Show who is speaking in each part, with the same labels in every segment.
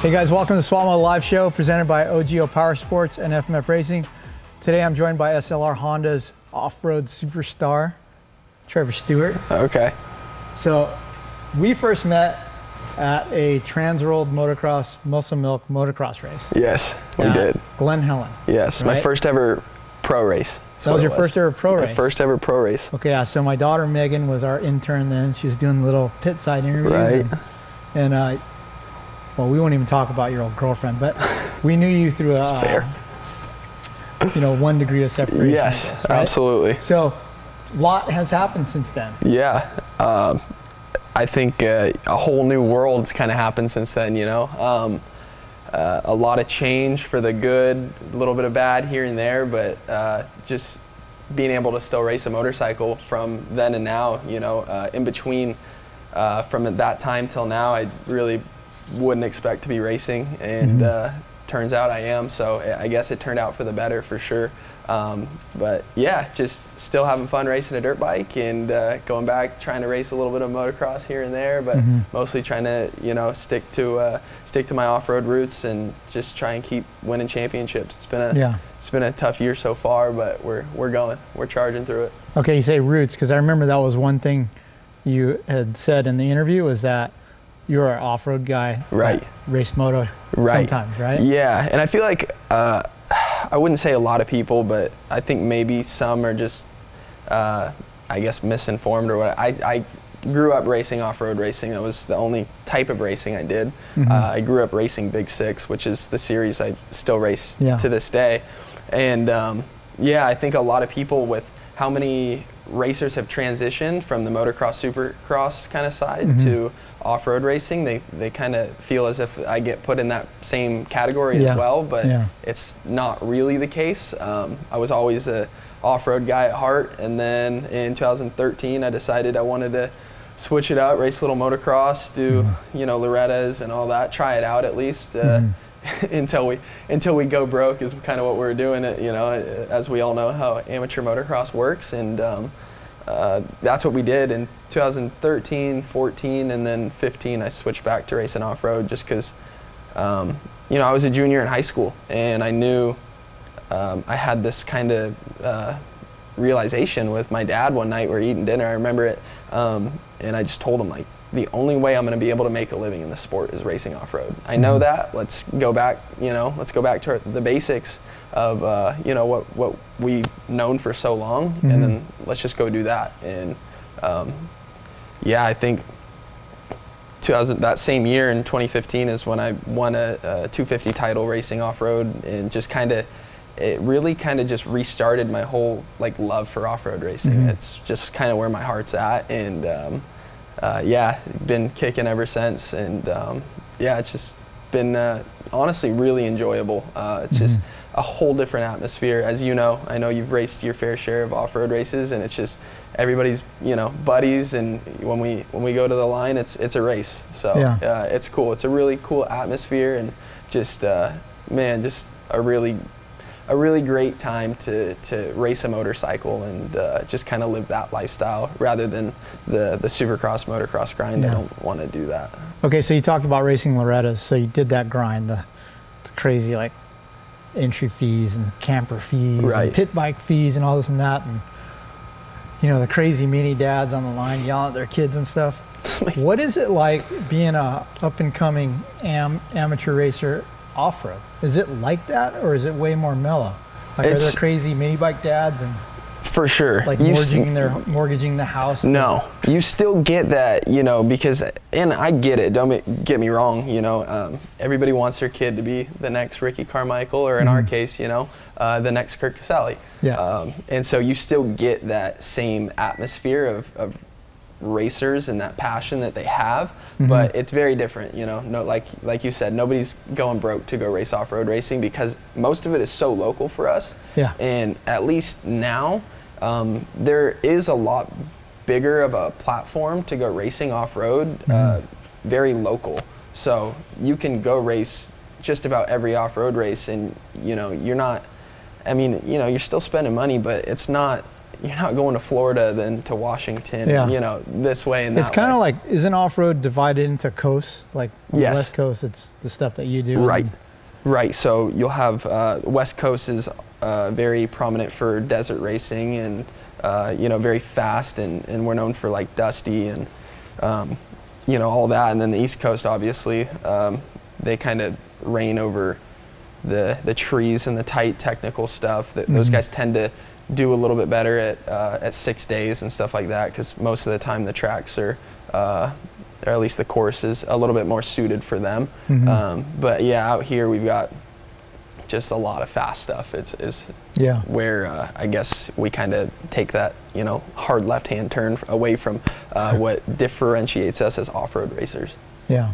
Speaker 1: Hey guys, welcome to the SML Live Show presented by OGIO Powersports and FMF Racing. Today I'm joined by SLR Honda's off-road superstar, Trevor Stewart.
Speaker 2: Okay.
Speaker 1: So we first met at a Trans-World Motocross Muscle Milk motocross race.
Speaker 2: Yes, we did.
Speaker 1: Glen Helen.
Speaker 2: Yes,
Speaker 1: right?
Speaker 2: My first ever pro race.
Speaker 1: That was your first ever pro race?
Speaker 2: My first ever pro race.
Speaker 1: Okay, yeah, so my daughter Megan was our intern then. She was doing little pit side interviews.
Speaker 2: Right.
Speaker 1: And well, we won't even talk about your old girlfriend, but we knew you through a,
Speaker 2: fair.
Speaker 1: 1 degree of separation.
Speaker 2: Yes,
Speaker 1: I guess, right?
Speaker 2: absolutely.
Speaker 1: So, a lot has happened since then.
Speaker 2: Yeah, I think a whole new world's kind of happened since then. You know, a lot of change for the good, a little bit of bad here and there, but just being able to still race a motorcycle from then and now. You know, in between from that time till now, I really wouldn't expect to be racing, and turns out I am, so I guess it turned out for the better for sure. But yeah, just still having fun racing a dirt bike and going back trying to race a little bit of motocross here and there, but mostly trying to, you know, stick to my off-road roots and just try and keep winning championships. It's been a tough year so far, but we're charging through it. Okay,
Speaker 1: you say roots because I remember that was one thing you had said in the interview, was that you're an off-road guy,
Speaker 2: right?
Speaker 1: Raced moto, right? Sometimes, right?
Speaker 2: Yeah, and I feel like I wouldn't say a lot of people, but I think maybe some are just, I guess, misinformed or what. I grew up racing off-road racing. That was the only type of racing I did. I grew up racing Big Six, which is the series I still race to this day. And yeah, I think a lot of people, with how many racers have transitioned from the motocross supercross kind of side to off-road racing, they kind of feel as if I get put in that same category as well, but it's not really the case. I was always a off-road guy at heart, and then in 2013 I decided I wanted to switch it up, race a little motocross, do you know, Loretta's and all that, try it out at least. Until we go broke is kind of what we're doing. You know, as we all know how amateur motocross works, and that's what we did in 2013, 14, and then 15. I switched back to racing off-road just because, you know, I was a junior in high school, and I knew I had this kind of realization with my dad one night. We were eating dinner, I remember it, and I just told him, like, the only way I'm going to be able to make a living in this sport is racing off-road. I know that. Let's go back, you know, let's go back to the basics of, you know, what we've known for so long, and then let's just go do that. And yeah, I think that same year in 2015 is when I won a 250 title racing off-road, and just it really kind of just restarted my whole, like, love for off-road racing. It's just kind of where my heart's at, and yeah, been kicking ever since, and yeah, it's just been honestly really enjoyable. It's just a whole different atmosphere. As you know, I know you've raced your fair share of off-road races, and it's just everybody's, you know, buddies, and when we go to the line, it's a race. So it's cool. It's a really cool atmosphere, and just man, just a really great time to race a motorcycle and just kind of live that lifestyle rather than the supercross motocross grind. I don't want to do that. Okay, so you talked about racing Loretta's. So you did that grind, the crazy, like, entry fees and camper fees and pit bike fees and all this and that, and, you know, the crazy mini dads on the line yelling at their kids and stuff. What is it like being a up-and-coming amateur racer off-road? Is it like that, or is it way more mellow? Like, are there crazy mini bike dads and for sure,
Speaker 1: like mortgaging the house?
Speaker 2: No, you still get that, you know, because, and I get it, don't get me wrong, you know, everybody wants their kid to be the next Ricky Carmichael, or in our case, you know, the next Kurt Casale. And so you still get that same atmosphere of racers and that passion that they have, but it's very different, you know. No, like you said, nobody's going broke to go race off-road racing, because most of it is so local for us. And at least now, there is a lot bigger of a platform to go racing off-road, very local. So you can go race just about every off-road race, and, you know, you're not, I mean, you know, you're still spending money, but it's not, you're not going to Florida then to Washington, you know, this way and that.
Speaker 1: It's kind of like, isn't off-road divided into coasts? Like on the West Coast, it's the stuff that you do.
Speaker 2: Right. Right. So you'll have West Coast is very prominent for desert racing and you know, very fast, and we're known for like Dusty and you know, all that. And then the East Coast, obviously, they kind of reign over the trees and the tight technical stuff. Those guys tend to do a little bit better at 6 days and stuff like that, because most of the time the tracks are, or at least the course is a little bit more suited for them. But yeah, out here we've got just a lot of fast stuff. It's where I guess we kind of take that, you know, hard left-hand turn away from what differentiates us as off-road racers. Yeah.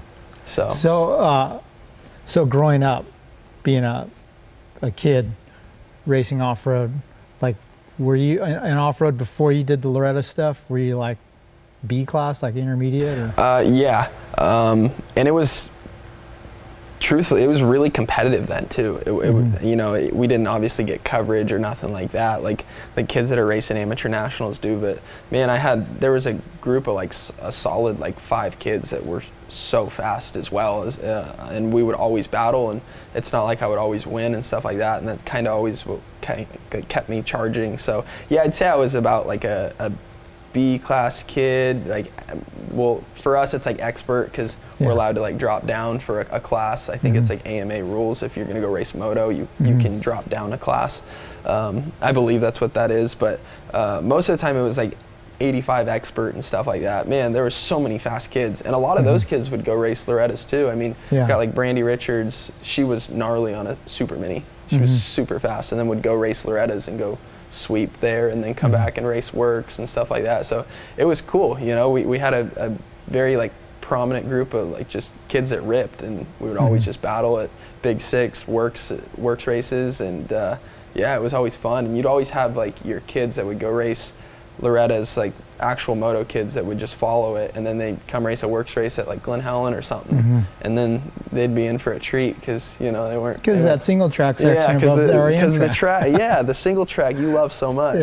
Speaker 1: So growing up, being a kid racing off-road, like, were you in off-road before you did the Loretta stuff? Were you like B class, like intermediate? Or?
Speaker 2: Yeah, and it was, truthfully, it was really competitive then too. You know, we didn't obviously get coverage or nothing like that, like the kids that are racing amateur nationals do. But man, there was a group of like a solid like 5 kids that were so fast as well as, and we would always battle, and it's not like I would always win and stuff like that, and that kind of always kept me charging. So yeah, I'd say I was about like a B class kid. Like, well, for us it's like expert, because we're allowed to like drop down for a class. I think it's like AMA rules. If you're gonna go race moto, you can drop down a class. I believe that's what that is, but most of the time it was like 85 expert and stuff like that. Man, there were so many fast kids, and a lot of those kids would go race Lorettas too. I mean, got like Brandy Richards, she was gnarly on a super mini. She was super fast, and then would go race Lorettas and go sweep there, and then come back and race works and stuff like that. So it was cool, you know. We had a very like prominent group of like just kids that ripped, and we would always just battle at Big Six, works races, and yeah, it was always fun. And you'd always have like your kids that would go race Lorettas, like actual moto kids that would just follow it, and then they'd come race a works race at like Glen Helen or something, and then they'd be in for a treat, because you know they weren't,
Speaker 1: because that single track section,
Speaker 2: because the track, the single track you love so much.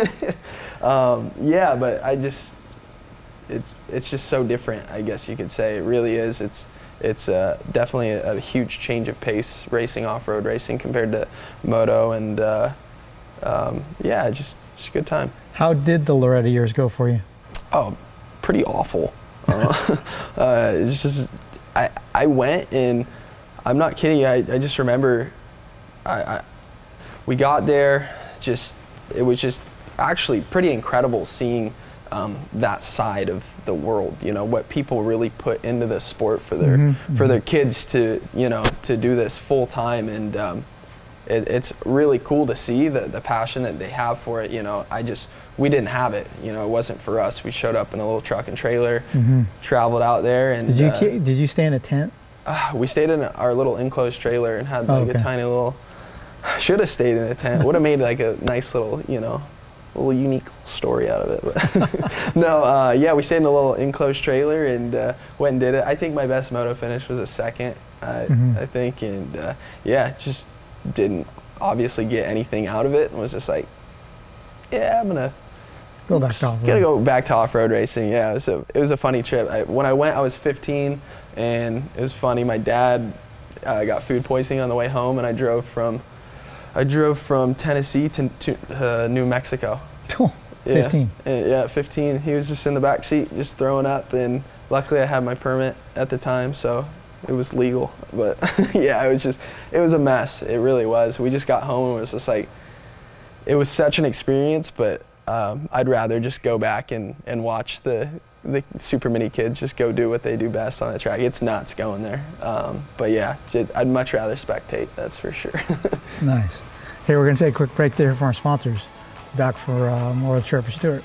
Speaker 2: Yeah, but it's just so different, I guess you could say. It really is. It's definitely a huge change of pace racing off-road racing compared to moto, and yeah, just a good time.
Speaker 1: How did the Loretta years go for you? Oh,
Speaker 2: pretty awful. It's just, I went, and I'm not kidding. I just remember, we got there. It was just actually pretty incredible seeing that side of the world. You know, what people really put into the sport for their kids to, you know, to do this full time, and it's really cool to see the passion that they have for it. You know, we didn't have it. You know, it wasn't for us. We showed up in a little truck and trailer, traveled out there, and
Speaker 1: did you stay in a tent?
Speaker 2: We stayed in our little enclosed trailer and had like a tiny little. Should have stayed in a tent. Would have made like a nice little, you know, little unique story out of it. But no, yeah, we stayed in a little enclosed trailer and went and did it. I think my best moto finish was a second. I think, and yeah, just didn't obviously get anything out of it, and was just like, yeah, I'm gonna
Speaker 1: go back to off-road.
Speaker 2: Gotta go back to off-road racing. Yeah, it was a funny trip. When I went, I was 15, and it was funny. My dad got food poisoning on the way home, and I drove from Tennessee to New Mexico.
Speaker 1: 15.
Speaker 2: Yeah, 15. He was just in the back seat, just throwing up, and luckily I had my permit at the time, so it was legal. But yeah, it was a mess. It really was. We just got home and it was just like, it was such an experience, but I'd rather just go back and watch the super mini kids just go do what they do best on the track. It's nuts going there. But yeah, I'd much rather spectate, that's for sure.
Speaker 1: Nice. Hey, we're gonna take a quick break there for our sponsors. Back for more with Trevor Stewart.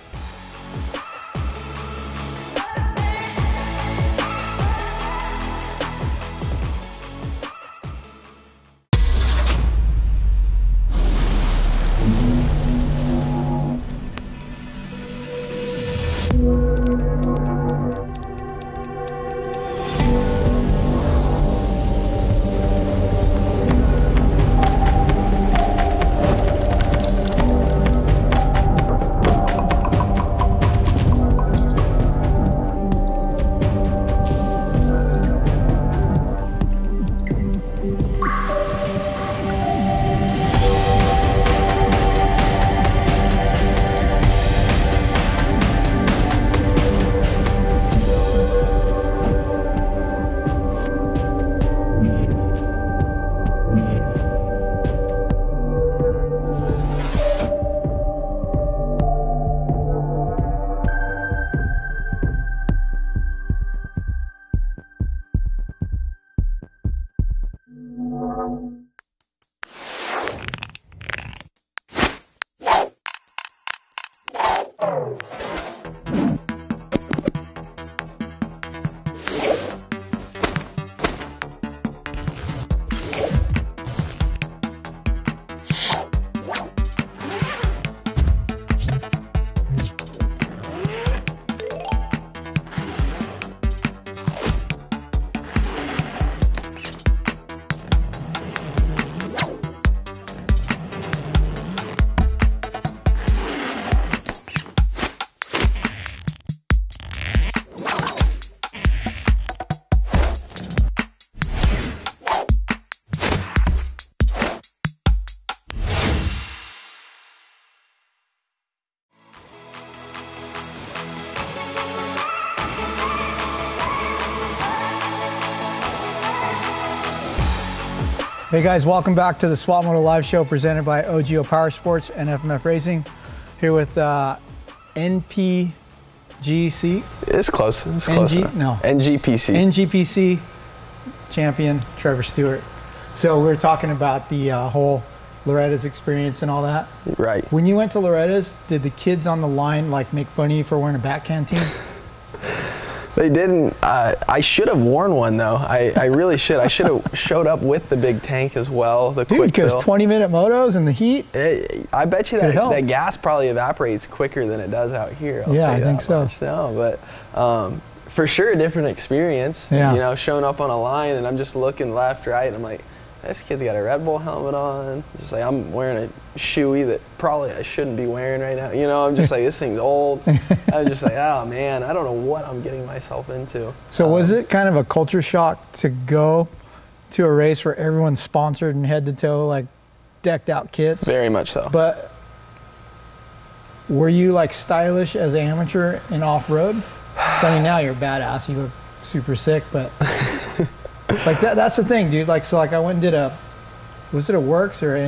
Speaker 1: Hey guys, welcome back to the Swap Moto Live Show presented by OGIO Powersports and FMF Racing. Here with NPGC.
Speaker 2: It's close. It's close.
Speaker 1: No.
Speaker 2: NGPC.
Speaker 1: NGPC champion Trevor Stewart. So we're talking about the whole Loretta's experience and all that.
Speaker 2: Right.
Speaker 1: When you went to Loretta's, did the kids on the line like make fun of you for wearing a back canteen?
Speaker 2: They didn't. I should have worn one though. I really should. I should have showed up with the big tank as well. The
Speaker 1: Dude,
Speaker 2: quick
Speaker 1: because
Speaker 2: fill.
Speaker 1: 20-minute motos in the heat.
Speaker 2: I bet you that gas probably evaporates quicker than it does out here. I'll
Speaker 1: yeah,
Speaker 2: tell you
Speaker 1: I think so.
Speaker 2: Much. No, but for sure a different experience.
Speaker 1: Yeah.
Speaker 2: You know, showing up on a line and I'm just looking left, right. And I'm like, this kid's got a Red Bull helmet on. Just like I'm wearing a shoey that probably I shouldn't be wearing right now. You know, I'm just like, this thing's old. I'm just like, oh man, I don't know what I'm getting myself into.
Speaker 1: So was it kind of a culture shock to go to a race where everyone's sponsored and head to toe, like decked out kits?
Speaker 2: Very much so.
Speaker 1: But were you like stylish as an amateur in off-road? I mean, now you're badass. You look super sick, but like that's the thing, dude. Like, so like I went and did was it a Works or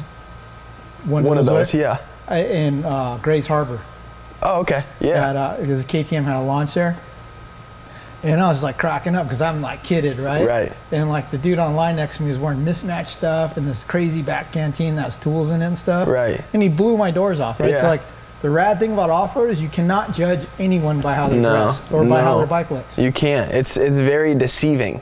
Speaker 1: one of those,
Speaker 2: yeah.
Speaker 1: In Grays Harbor.
Speaker 2: Oh, okay, yeah.
Speaker 1: Because KTM had a launch there. And I was like cracking up because I'm like kidded, right?
Speaker 2: Right.
Speaker 1: And like the dude on line next to me was wearing mismatched stuff and this crazy back canteen that has tools in it and stuff.
Speaker 2: Right.
Speaker 1: And he blew my doors off, right?
Speaker 2: Yeah.
Speaker 1: So like the rad thing about off-road is you cannot judge anyone by how they're dressed or by how their bike looks.
Speaker 2: You can't. It's very deceiving.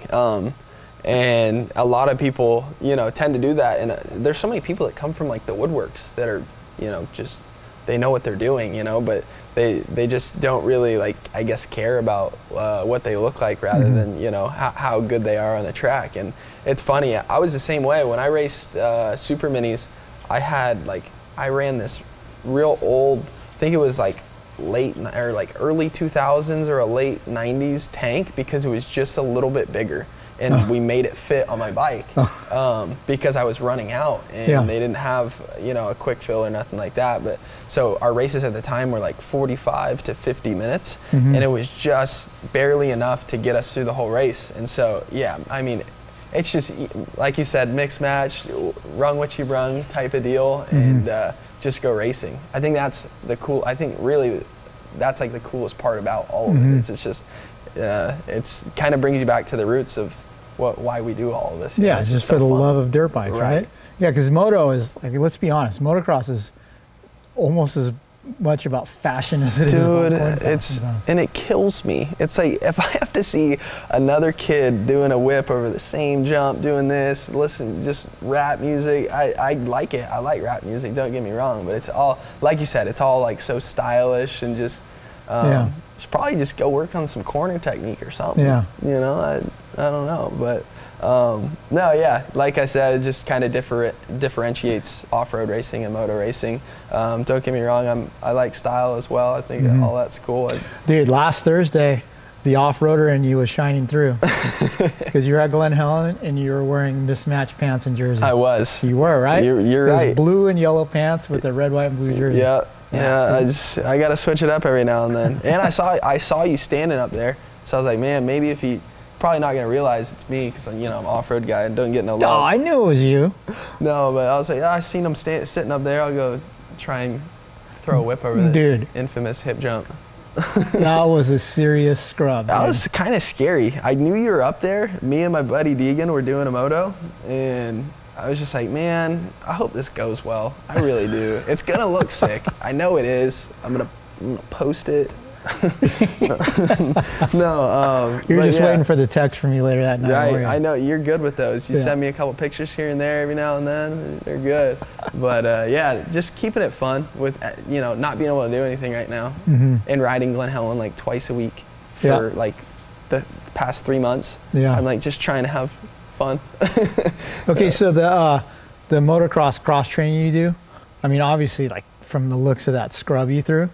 Speaker 2: And a lot of people, you know, tend to do that. And there's so many people that come from like the woodworks that are, you know, just, they know what they're doing, you know, but they just don't really, like, I guess, care about what they look like rather than, you know, how good they are on the track. And it's funny, I was the same way. When I raced Super Minis, I ran this real old, I think it was like early 2000s or a late 90s tank because it was just a little bit bigger. And we made it fit on my bike because I was running out and they didn't have, you know, a quick fill or nothing like that. But so our races at the time were like 45 to 50 minutes and it was just barely enough to get us through the whole race. And so, yeah, I mean, it's just, like you said, mix match, rung what you brung type of deal and just go racing. I think that's the cool, I think really that's like the coolest part about all of it. It's just, it's kind of brings you back to the roots of why we do all of this.
Speaker 1: Yeah, it's just for the love of dirt bikes, right? Yeah, because moto is, like, let's be honest, motocross is almost as much about fashion as it is about corn.
Speaker 2: And it kills me. It's like, if I have to see another kid doing a whip over the same jump, doing this, listen, just rap music, I like it. I like rap music, don't get me wrong, but it's all, like you said, it's all like so stylish and just, should probably just go work on some corner technique or something. Yeah. You know, I don't know, but no, yeah, like I said, it just kind of differentiates off-road racing and moto racing. Don't get me wrong, I like style as well. I think all that's cool.
Speaker 1: Dude, last Thursday, the off-roader in you was shining through because you were at Glen Helen and you were wearing mismatched pants and jersey. I was. You were, right?
Speaker 2: You're right.
Speaker 1: It was blue and yellow pants with a red, white, and blue jersey.
Speaker 2: Yeah. Yeah, I gotta switch it up every now and then. And I saw you standing up there, so I was like, man, maybe if he, probably not gonna realize it's me because, you know, I'm an off-road guy and don't get no love.
Speaker 1: Oh, I knew it was you.
Speaker 2: No, but I was like, I seen him sitting up there. I'll go try and throw a whip over the infamous hip jump.
Speaker 1: That was a serious scrub.
Speaker 2: That was kind of scary. I knew you were up there. Me and my buddy Deegan were doing a moto, and I was just like, man, I hope this goes well. I really do. It's gonna look sick. I know it is. I'm gonna, I'm gonna post it. No,
Speaker 1: you're just waiting for the text from you later that night.
Speaker 2: Right, I know you're good with those. You send me a couple pictures here and there every now and then. They're good, but yeah, just keeping it fun with not being able to do anything right now, and riding Glen Helen like twice a week for like the past 3 months. Yeah, I'm like just trying to have fun.
Speaker 1: Okay, so the motocross cross training you do, I mean, obviously, like from the looks of that scrub you threw,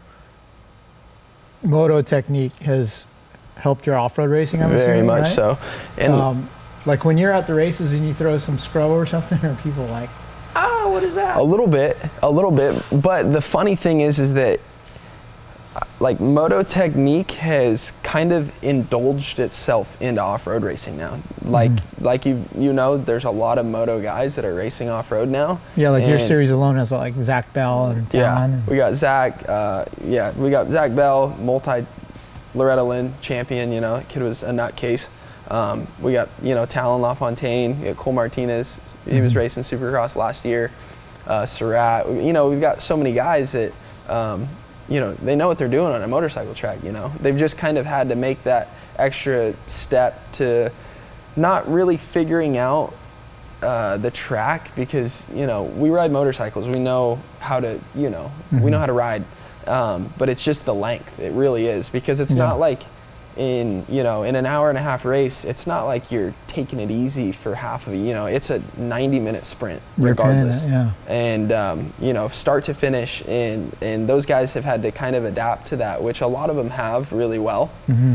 Speaker 1: moto technique has helped your off-road racing, I'm assuming,
Speaker 2: very much
Speaker 1: right?
Speaker 2: so. And
Speaker 1: like when you're at the races and you throw some scrub or something, are people like, oh, what is that?
Speaker 2: A little bit. But the funny thing is that like moto technique has kind of indulged itself into off-road racing now. Like you know, there's a lot of moto guys that are racing off-road now. Yeah,
Speaker 1: like your series alone has like Zach Bell and Talon.
Speaker 2: Yeah, we got Zach. We got Zach Bell, multi-Loretta Lynn champion. You know, kid was a nutcase. We got Talon LaFontaine. We got Cole Martinez. He was racing Supercross last year. Surratt. We've got so many guys that. They know what they're doing on a motorcycle track, They've just kind of had to make that extra step to not really figuring out the track because, we ride motorcycles. We know how to, we know how to ride. But it's just the length. It really is because it's not like in an hour and a half race, it's not like you're taking it easy for half of it. It's a 90-minute sprint regardless. And, start to finish. And those guys have had to kind of adapt to that, which a lot of them have really well.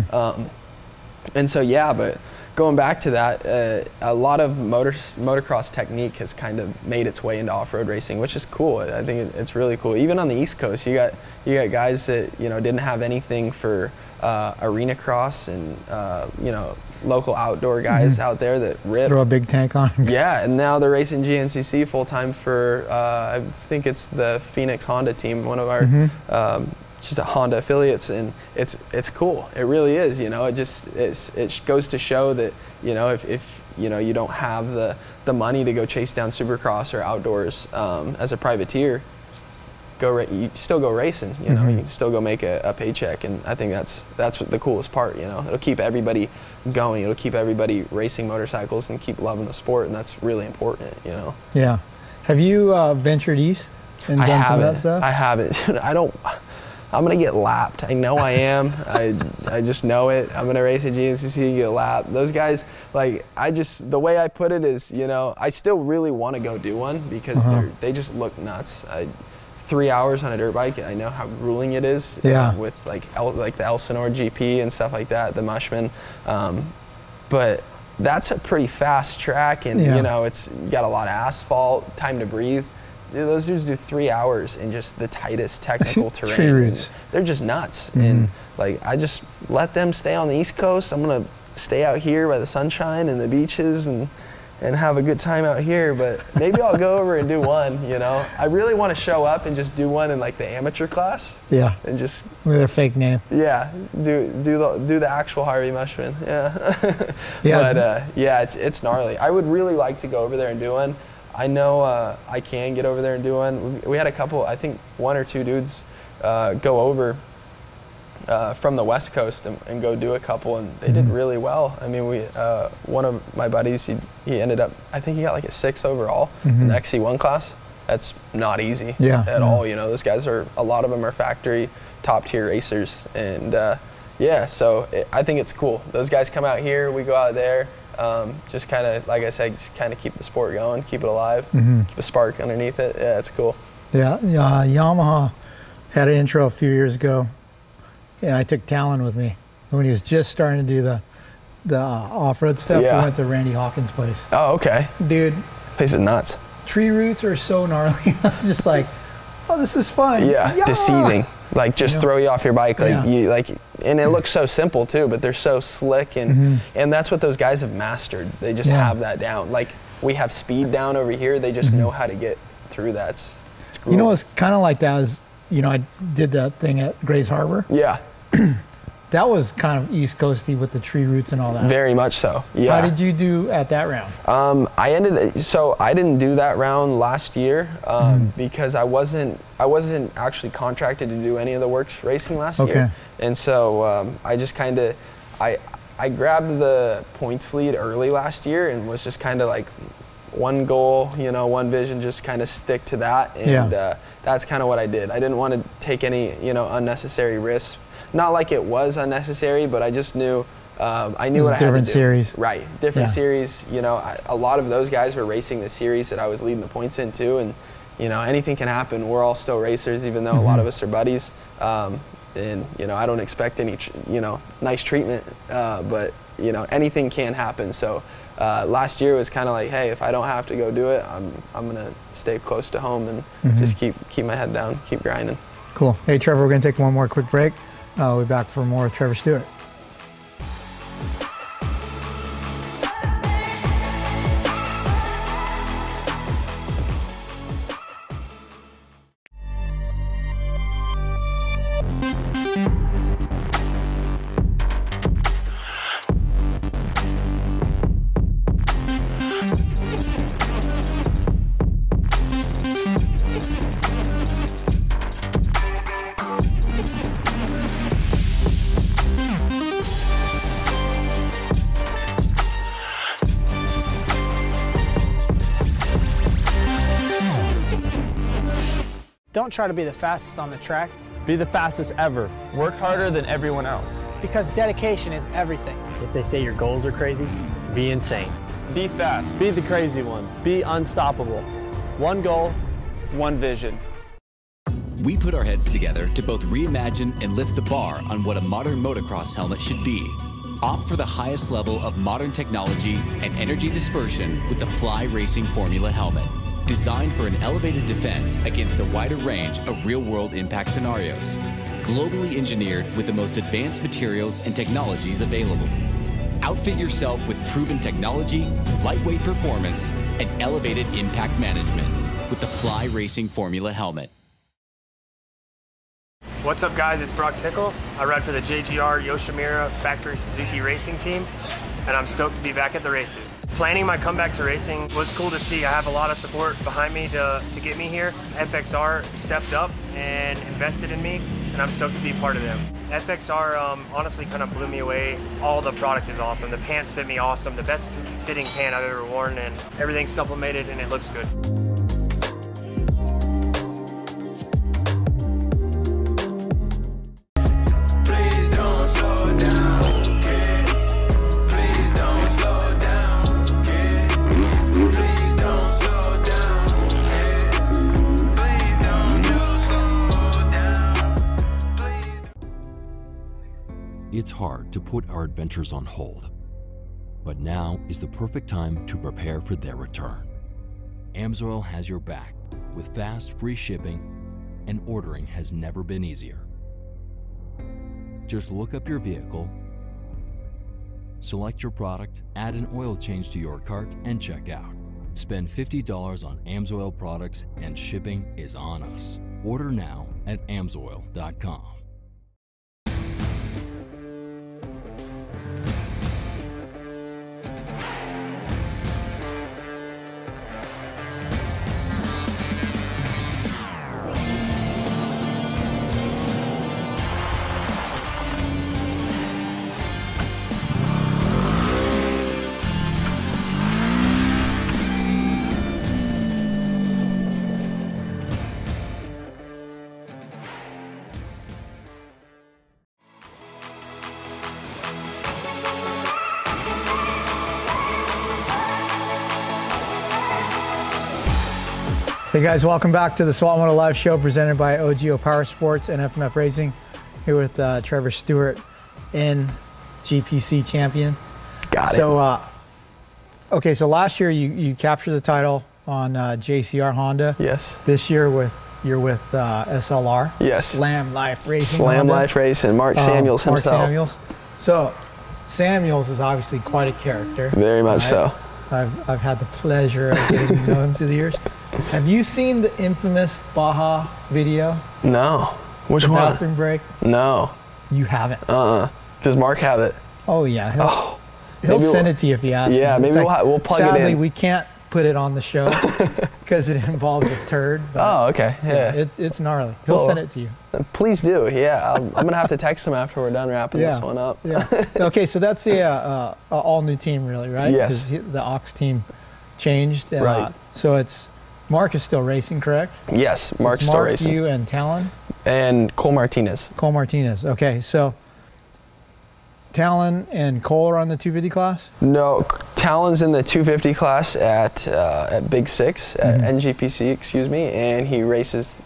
Speaker 2: And so, but going back to that, a lot of motocross technique has kind of made its way into off-road racing, which is cool. I think it's really cool. Even on the East Coast, you got guys that, didn't have anything for arena cross and local outdoor guys out there that rip.
Speaker 1: Throw a big tank on.
Speaker 2: Yeah, and now they're racing GNCC full time for I think it's the Phoenix Honda team, one of our just a Honda affiliates, and it's cool. It really is. It goes to show that if you don't have the money to go chase down Supercross or outdoors as a privateer, you still go racing. You can still go make a paycheck, and I think that's what the coolest part. It'll keep everybody going. It'll keep everybody racing motorcycles and keep loving the sport, and that's really important.
Speaker 1: Yeah. Have you ventured east and done some of that stuff?
Speaker 2: I haven't. I'm gonna get lapped. I know I am. I just know it. I'm gonna race at GNCC and get lapped. Those guys, the way I put it is, I still really want to go do one because they just look nuts. 3 hours on a dirt bike, I know how grueling it is. With like the Elsinore GP and stuff like that, the Mushman. But that's a pretty fast track, and it's got a lot of asphalt, time to breathe. Dude, those dudes do 3 hours in just the tightest technical terrain.
Speaker 1: Tree roots.
Speaker 2: They're just nuts. And I just let them stay on the East Coast. I'm gonna stay out here by the sunshine and the beaches and have a good time out here. But maybe I'll go over and do one. I really want to show up and just do one in like the amateur class. Yeah. And just
Speaker 1: with their fake name.
Speaker 2: Yeah. Do the actual Harvey Mushman. Yeah. But it's gnarly. I would really like to go over there and do one. I know I can get over there and do one. We had a couple, I think 1 or 2 dudes go over from the West Coast and go do a couple, and they did really well. I mean, one of my buddies, he ended up, I think he got like a 6 overall in the XC1 class. That's not easy at all. Those guys a lot of them are factory top tier racers, and so I think it's cool. Those guys come out here, we go out there. Just kind of, like I said, just kind of keep the sport going, keep it alive, keep a spark underneath it. Yeah, it's cool. Yeah,
Speaker 1: Yamaha had an intro a few years ago, and I took Talon with me when he was just starting to do the off-road stuff. We went to Randy Hawkins' place.
Speaker 2: Oh, okay.
Speaker 1: Dude.
Speaker 2: Place is nuts.
Speaker 1: Tree roots are so gnarly. I was just like, oh, this is fun.
Speaker 2: Yeah, deceiving. Just throw you off your bike, and it looks so simple too, but they're so slick, and that's what those guys have mastered. They just have that down. Like we have speed down over here, they just know how to get through that. It's cool.
Speaker 1: It's kind of like that is, I did that thing at Grays Harbor.
Speaker 2: Yeah.
Speaker 1: that was kind of East Coasty with the tree roots and all that.
Speaker 2: Very much so. Yeah.
Speaker 1: How did you do at that round?
Speaker 2: I didn't do that round last year because I wasn't actually contracted to do any of the works racing last year, and so I just kind of I grabbed the points lead early last year and was just kind of like one goal, you know, one vision, just kind of stick to that, and that's kind of what I did. I didn't want to take any, you know, unnecessary risks. Not like it was unnecessary, but I just knew I knew what I had to do.
Speaker 1: Different series.
Speaker 2: Right, different series. You know, a lot of those guys were racing the series that I was leading the points in too, and you know, anything can happen. We're all still racers, even though a lot of us are buddies. And you know, I don't expect any, you know, nice treatment, but you know, anything can happen. So last year was kind of like, hey, if I don't have to go do it, I'm gonna stay close to home and just keep my head down, keep grinding. Cool.
Speaker 1: Hey, Trevor, we're gonna take one more quick break. We'll be back for more with Trevor Stewart.
Speaker 3: Don't try to be the fastest on the track.
Speaker 4: Be the fastest ever. Work harder than everyone else.
Speaker 3: Because dedication is everything.
Speaker 5: If they say your goals are crazy, be insane.
Speaker 4: Be fast. Be the crazy one. Be unstoppable. One goal, one vision.
Speaker 6: We put our heads together to both reimagine and lift the bar on what a modern motocross helmet should be. Opt for the highest level of modern technology and energy dispersion with the Fly Racing Formula helmet. Designed for an elevated defense against a wider range of real-world impact scenarios. Globally engineered with the most advanced materials and technologies available. Outfit yourself with proven technology, lightweight performance, and elevated impact management with the Fly Racing Formula helmet.
Speaker 7: What's up, guys? It's Brock Tickle. I ride for the JGR Yoshimura Factory Suzuki Racing Team, and I'm stoked to be back at the races. Planning my comeback to racing was cool to see. I have a lot of support behind me to get me here. FXR stepped up and invested in me, and I'm stoked to be part of them. FXR honestly kind of blew me away. All the product is awesome. The pants fit me awesome. The best fitting pant I've ever worn, and everything's supplemented and it looks good.
Speaker 8: It's hard to put our adventures on hold, but now is the perfect time to prepare for their return. AMSOIL has your back with fast, free shipping, and ordering has never been easier. Just look up your vehicle, select your product, add an oil change to your cart, and check out. Spend $50 on AMSOIL products and shipping is on us. Order now at amsoil.com.
Speaker 1: Hey guys, welcome back to the Swap Moto Live Show presented by OGIO Powersports and FMF Racing. Here with Trevor Stewart, GPC champion.
Speaker 2: Got it.
Speaker 1: So, okay, so last year you captured the title on JCR Honda.
Speaker 2: Yes.
Speaker 1: This year you're with SLR.
Speaker 2: Yes.
Speaker 1: Slam Life Racing.
Speaker 2: Slam
Speaker 1: Honda.
Speaker 2: Life Racing. Mark Samuels himself.
Speaker 1: Mark Samuels. So, Samuels is obviously quite a character.
Speaker 2: Very much so.
Speaker 1: I've had the pleasure of getting to know him through the years. Have you seen the infamous Baja video?
Speaker 2: No. Which one?
Speaker 1: The bathroom break?
Speaker 2: No.
Speaker 1: You haven't?
Speaker 2: Does Mark have it?
Speaker 1: Oh yeah. He'll
Speaker 2: maybe
Speaker 1: send it to you if you ask.
Speaker 2: Yeah,
Speaker 1: him.
Speaker 2: maybe we'll plug it in.
Speaker 1: Sadly, we can't put it on the show because it involves a turd.
Speaker 2: Oh, okay. Yeah.
Speaker 1: It's gnarly. He'll send it to you.
Speaker 2: Please do. Yeah, I'm gonna have to text him after we're done wrapping this one up.
Speaker 1: Yeah. Okay, so that's the all new team, really, right?
Speaker 2: Yes.
Speaker 1: Because the Ox team changed.
Speaker 2: Right.
Speaker 1: So it's Mark is still racing, correct?
Speaker 2: Yes, Mark's still
Speaker 1: Mark,
Speaker 2: racing.
Speaker 1: you, and Talon.
Speaker 2: And Cole Martinez.
Speaker 1: Cole Martinez. Okay, so Talon and Cole are on the 250 class?
Speaker 2: No, Talon's in the 250 class at Big Six, at NGPC, excuse me, and he races,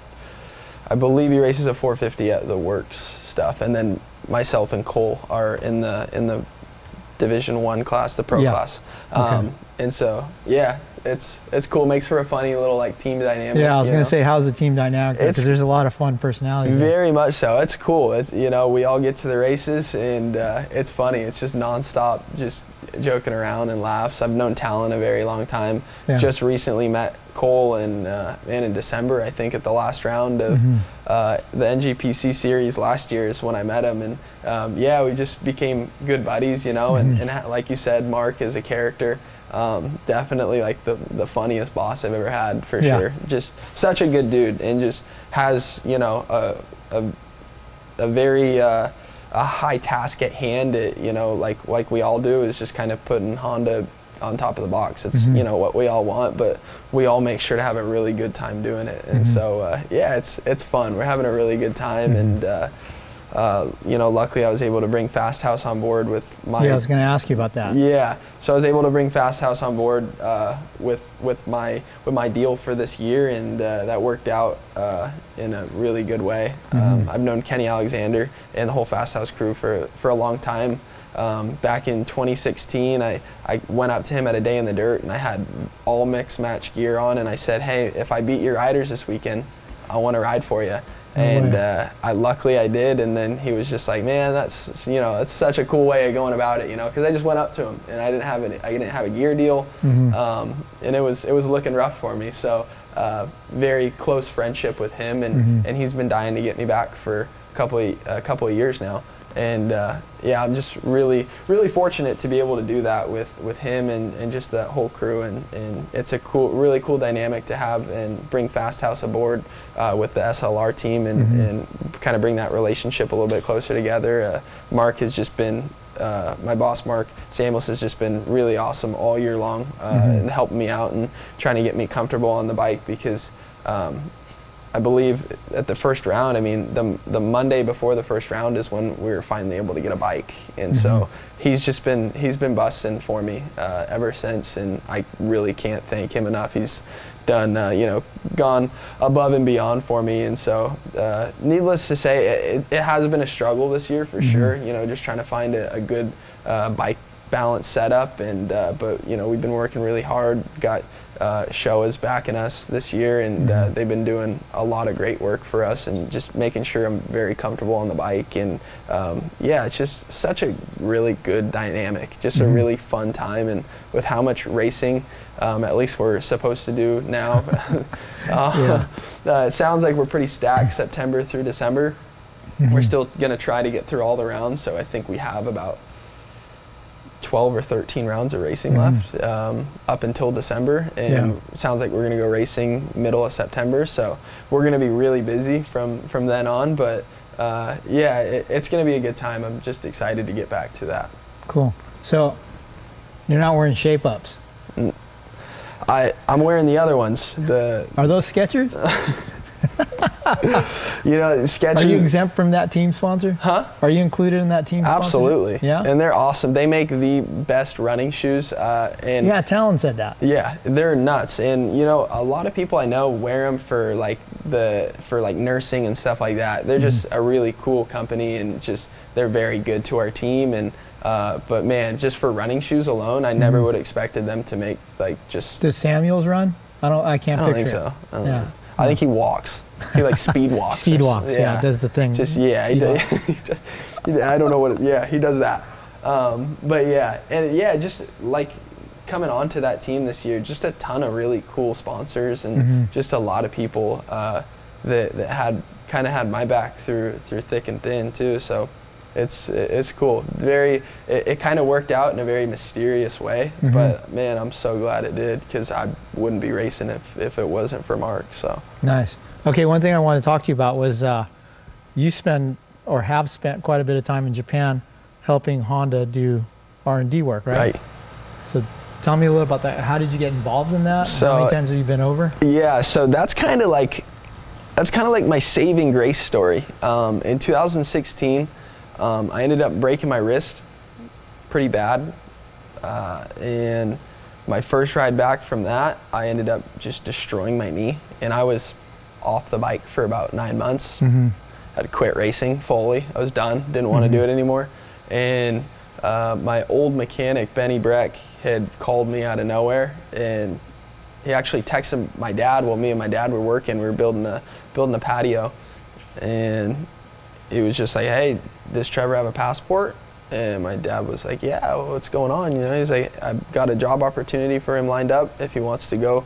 Speaker 2: I believe he races a 450 at the Works stuff, and then myself and Cole are in the Division 1 class, the pro class.
Speaker 1: Okay.
Speaker 2: And so, yeah, it's cool. Makes for a funny little like team dynamic.
Speaker 1: Yeah, I was going to say, how's the team dynamic? Because there's a lot of fun personalities.
Speaker 2: Very much so. It's cool. It's, you know, we all get to the races and it's funny. It's just nonstop, just joking around and laughs. I've known Talon a very long time.
Speaker 1: Yeah.
Speaker 2: Just recently met Cole in December, I think, at the last round of the NGPC series last year is when I met him, and yeah, we just became good buddies, you know. And like you said, Mark is a character. Definitely like the funniest boss I've ever had, for sure. Just such a good dude, and just has, you know, a very a high task at hand. You know, like we all do, is just kind of putting Honda on top of the box. It's you know what we all want, but we all make sure to have a really good time doing it. And so yeah, it's fun. We're having a really good time, and you know, luckily I was able to bring Fast House on board with my.
Speaker 1: Yeah, I was going to ask you about that.
Speaker 2: Yeah, so I was able to bring Fast House on board with my deal for this year, and that worked out in a really good way. I've known Kenny Alexander and the whole Fast House crew for a long time. Back in 2016, I went up to him at a day in the dirt, and I had all mixed match gear on, and I said, hey, if I beat your riders this weekend, I want to ride for you. And luckily I did, and then he was just like, man, that's, you know, that's such a cool way of going about it, you know, because I just went up to him and I didn't have a gear deal, and it was looking rough for me. So very close friendship with him, and he's been dying to get me back for a couple of years now. And yeah, I'm just really fortunate to be able to do that with him and just that whole crew, and it's a really cool dynamic to have and bring Fast House aboard with the SLR team, and kind of bring that relationship a little bit closer together. Mark has just been, my boss Mark Samuels has just been really awesome all year long, and helping me out and trying to get me comfortable on the bike, because I believe at the first round, I mean, the Monday before the first round is when we were finally able to get a bike, and so he's been busting for me ever since, and I really can't thank him enough. He's done, you know, gone above and beyond for me, and so needless to say, it has been a struggle this year for sure. You know, just trying to find a good bike balance setup, and but you know, we've been working really hard. Got Show is backing us this year, and they've been doing a lot of great work for us, and just making sure I'm very comfortable on the bike. And yeah, it's just such a really good dynamic, just a really fun time. And with how much racing at least we're supposed to do now, it sounds like we're pretty stacked September through December. We're still going to try to get through all the rounds, so I think we have about 12 or 13 rounds of racing left up until December, and sounds like we're going to go racing middle of September, so we're going to be really busy from then on. But yeah, it's going to be a good time. I'm just excited to get back to that. Cool.
Speaker 1: So you're not wearing shape ups?
Speaker 2: I'm wearing the other ones.
Speaker 1: Are those Skechers?
Speaker 2: You know, Skechers.
Speaker 1: Are you exempt from that team sponsor? Huh? Are you included in that team sponsor?
Speaker 2: Absolutely.
Speaker 1: Yeah.
Speaker 2: And they're awesome. They make the best running shoes. And
Speaker 1: yeah, Talon said that.
Speaker 2: Yeah, they're nuts. And you know, a lot of people I know wear them for like nursing and stuff like that. They're just a really cool company, and just they're very good to our team. And but man, just for running shoes alone, I never would have expected them to make like just.
Speaker 1: Does Samuels run? I can't.
Speaker 2: I don't think
Speaker 1: it.
Speaker 2: so. I don't know. I think he walks. He like speed walks.
Speaker 1: Speed walks, yeah, does the thing.
Speaker 2: Just, yeah, he does, I don't know what, yeah, he does that. But yeah, and yeah, just like coming onto that team this year, just a ton of really cool sponsors, and just a lot of people that had kind of had my back through thick and thin too. So it's cool. It kind of worked out in a very mysterious way, but man, I'm so glad it did, because I wouldn't be racing if it wasn't for Mark. So
Speaker 1: nice. Okay, one thing I wanted to talk to you about was you spend or have spent quite a bit of time in Japan helping Honda do R&D work, right? Right. So tell me a little about that. How did you get involved in that? So, how many times have you been over?
Speaker 2: Yeah, so that's kind of like my saving grace story. In 2016, I ended up breaking my wrist pretty bad, and my first ride back from that, I ended up just destroying my knee, and I was off the bike for about 9 months. Had to quit racing fully. I was done, didn't want to do it anymore. And my old mechanic, Benny Breck, had called me out of nowhere, and he actually texted my dad while me and my dad were working. We were building a patio, and he was just like, "Hey, does Trevor have a passport?" And my dad was like, "Yeah, well, what's going on?" You know, he's like, "I've got a job opportunity for him lined up if he wants to go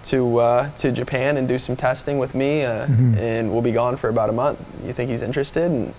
Speaker 2: to Japan and do some testing with me, and we'll be gone for about a month. You think he's interested?" And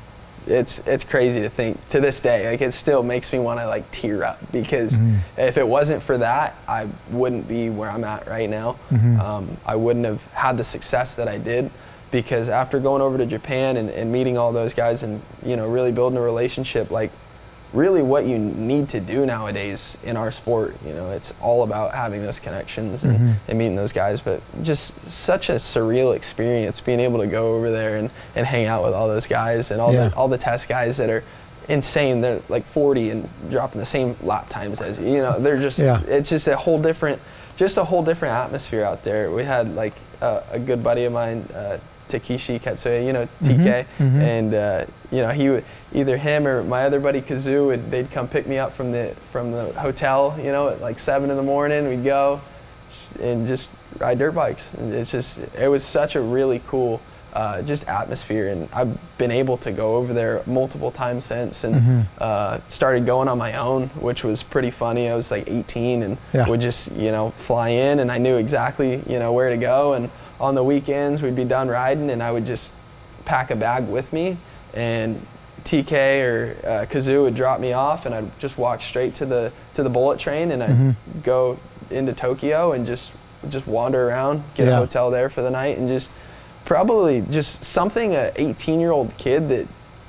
Speaker 2: it's crazy to think to this day, like, it still makes me want to like tear up, because if it wasn't for that, I wouldn't be where I'm at right now. I wouldn't have had the success that I did, because after going over to Japan and meeting all those guys and, you know, really building a relationship, like really what you need to do nowadays in our sport, you know, it's all about having those connections and meeting those guys. But just such a surreal experience being able to go over there and hang out with all those guys and all the test guys that are insane. They're like 40 and dropping the same lap times as you know. They're just it's just a whole different atmosphere out there. We had like a good buddy of mine, Takeshi Katsuya, you know, TK, and you know, he would, either him or my other buddy Kazoo, they'd come pick me up from the hotel, you know, at like 7 in the morning. We'd go and just ride dirt bikes. And it was such a really cool just atmosphere, and I've been able to go over there multiple times since, and started going on my own, which was pretty funny. I was like 18 and would just, you know, fly in, and I knew exactly, you know, where to go. And on the weekends we'd be done riding, and I would just pack a bag with me, and TK or Kazoo would drop me off, and I'd just walk straight to the bullet train, and I'd go into Tokyo and just wander around, get a hotel there for the night, and just probably just something a 18-year-old kid that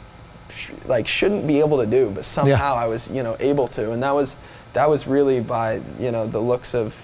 Speaker 2: like shouldn't be able to do, but somehow I was, you know, able to. And that was really by, you know, the looks of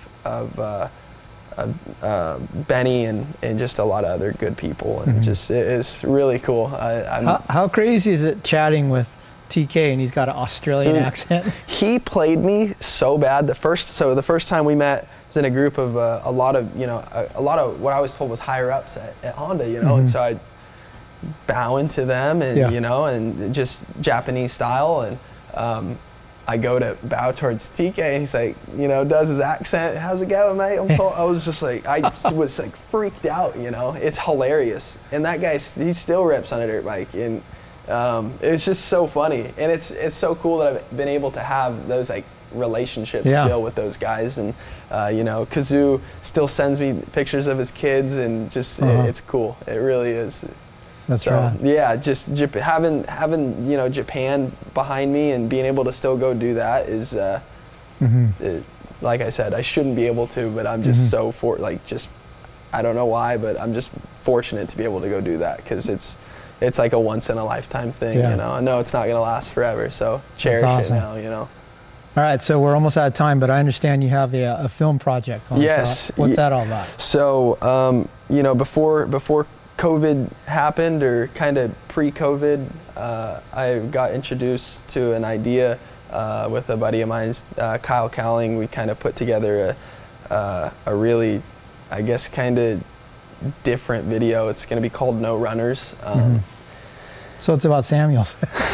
Speaker 2: Benny and just a lot of other good people, and just it is really cool.
Speaker 1: How crazy is it chatting with TK and he's got an Australian accent? He
Speaker 2: played me so bad. The first time we met was in a group of a lot of what I was told was higher ups at Honda, you know, and so I bowing to them, and you know, and just Japanese style, and I go to bow towards TK, and he's like, you know, does his accent, "How's it going, mate?" I was just like, I was like freaked out, you know. It's hilarious, and that guy, he still rips on a dirt bike, and it's just so funny, and it's so cool that I've been able to have those like relationships still with those guys, and you know, Kazoo still sends me pictures of his kids, and just it's cool. It really is.
Speaker 1: That's right.
Speaker 2: Yeah, just having you know, Japan behind me and being able to still go do that is like I said, I shouldn't be able to, but I'm just so I don't know why, but I'm just fortunate to be able to go do that, because it's like a once in a lifetime thing. You know, I know it's not gonna last forever, so cherish it now, you know.
Speaker 1: All right, so we're almost out of time, but I understand you have a film project on.
Speaker 2: Yes.
Speaker 1: What's that all about?
Speaker 2: So you know, before COVID happened, or kind of pre-COVID, I got introduced to an idea with a buddy of mine, Kyle Cowling. We kind of put together a really, I guess, kind of different video. It's going to be called No Runners.
Speaker 1: So it's about Samuels.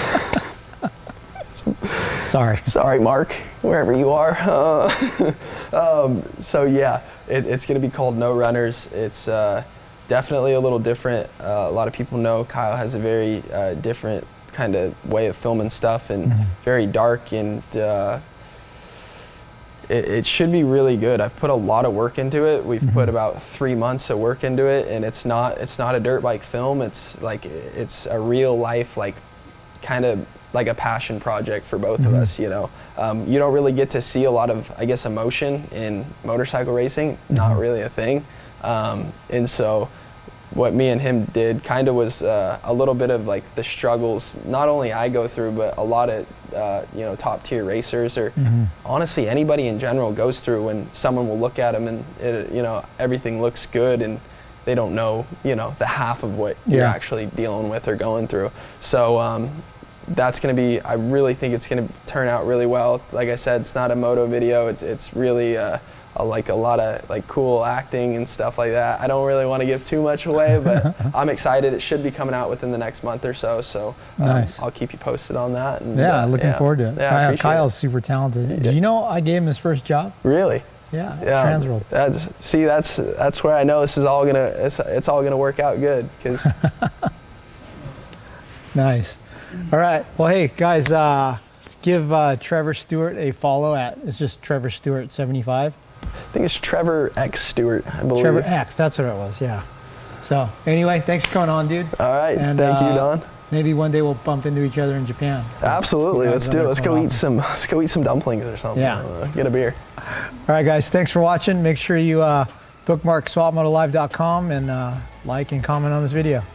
Speaker 1: Sorry, Mark,
Speaker 2: wherever you are. So yeah, it's going to be called No Runners. It's definitely a little different. A lot of people know Kyle has a very different kind of way of filming stuff, and very dark, and it should be really good. I've put a lot of work into it. We've put about 3 months of work into it, and it's not a dirt bike film. It's like, it's a real life, like, kind of like a passion project for both of us, you know. You don't really get to see a lot of, I guess, emotion in motorcycle racing, not really a thing. And so what me and him did kind of was a little bit of like the struggles, not only I go through, but a lot of, you know, top tier racers, or honestly anybody in general goes through, when someone will look at them and it, you know, everything looks good and they don't know, you know, the half of what you're actually dealing with or going through. So that's going to be, I really think it's going to turn out really well. It's, like I said, it's not a moto video. It's really like a lot of like cool acting and stuff like that. I don't really want to give too much away, but I'm excited. It should be coming out within the next month or so. So
Speaker 1: nice.
Speaker 2: I'll keep you posted on that. And,
Speaker 1: looking forward to it.
Speaker 2: Yeah,
Speaker 1: Kyle's super talented. Did you know I gave him his first job?
Speaker 2: Really?
Speaker 1: Yeah.
Speaker 2: Transworld. That's where I know this is all gonna it's all gonna work out good. Cause
Speaker 1: nice. All right. Well, hey guys, give Trevor Stewart a follow at, it's just Trevor Stewart 75.
Speaker 2: I think it's Trevor X Stewart, I believe.
Speaker 1: Trevor X, that's what it was, yeah. So anyway, thanks for coming on, dude.
Speaker 2: All right, and, thank you, Don.
Speaker 1: Maybe one day we'll bump into each other in Japan.
Speaker 2: Absolutely, let's do it. Let's go eat some dumplings or something.
Speaker 1: Yeah.
Speaker 2: Get a beer.
Speaker 1: All right, guys, thanks for watching. Make sure you bookmark swapmotolive.com and like and comment on this video.